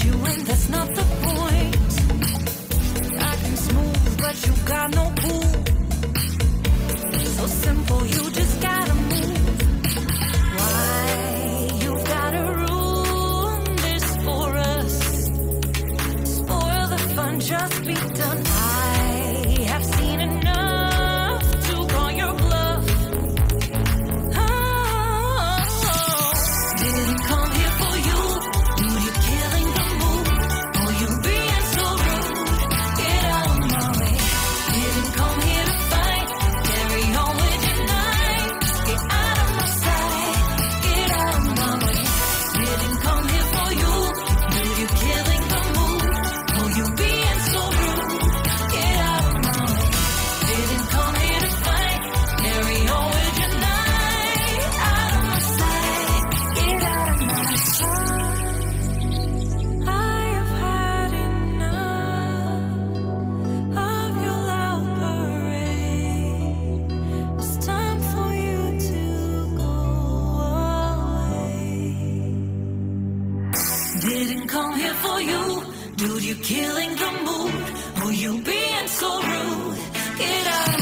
you, and that's not the point. Acting smooth, but you got no cool. So simple, you just gotta move. Why you gotta ruin this for us? Spoil the fun, just be done. I have seen enough to call your bluff. Didn't come here for you. Dude, you're killing the mood. Oh, you being so rude. Get out of my way. Didn't come here to fight. Carry on with your night. Get out of my sight. Get out of my way. Didn't come here for you. Dude, you're killing the mood. Oh, you being so rude. Get out of my way. Didn't come here to fight. Carry on with your night. Out of my sight. Get out of my sight. I have had enough of your loud parade. It's time for you to go away. Didn't come here for you. Dude, you're killing the mood. Oh, you being so rude. Get out of